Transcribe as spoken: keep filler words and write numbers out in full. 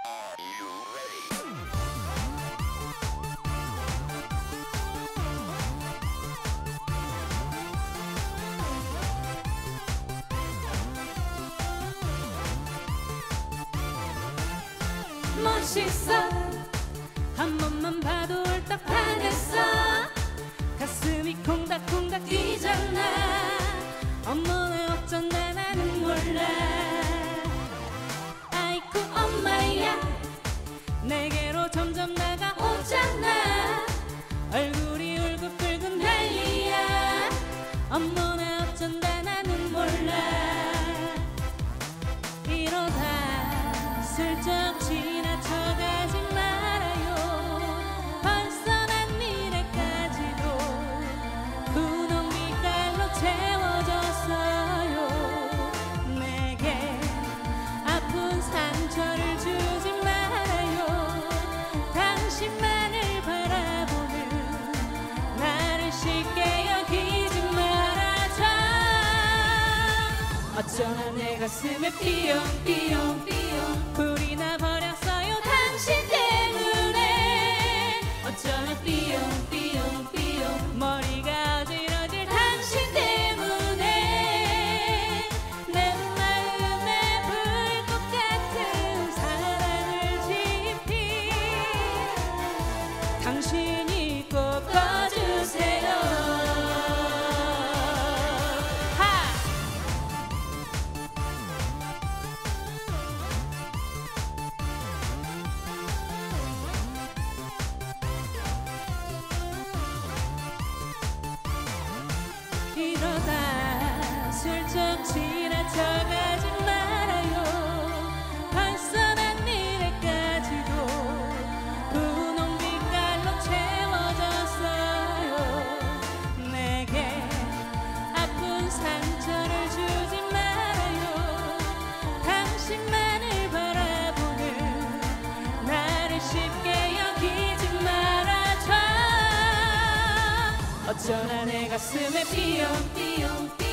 멋있어 한 번만 봐도 옳딱 반했어. 가슴이 콩닥콩닥 뛰잖아. 어머나 어쩐다 나는 몰라. 아이쿠 엄마야 내게로 점점 다가오잖아. 얼굴이 울긋불긋 난리야. 어머나 어쩐다 나는 몰라. 이러다 슬쩍 지나쳐가지 말아요. 벌써 난 미래까지도 분홍 빛깔로 채워졌어요. 내게 아픈 상처를 주지 말아요. 당신만을 바라보는 나를 쉽게 여기지 말아줘. 어쩌나 내 가슴에 삐용삐용삐용 불이 나버렸어요 당신 때문에. 어쩌나 삐용삐용삐용 머리가 어지러질 당신 때문에. 내 마음에 불꽃 같은 사랑을 지핀 당신이 꼭 꺼주세요. 이러다 슬쩍 지나쳐가지 말아요. 벌써 난 미래까지도 분홍 빛깔로 채워졌어요. 내게 아픈 상처를 주지 말아요. 당신만을 바라보는 나를 쉽게 여기지 말아줘. 어쩌나 내 가슴에 삐용삐용삐용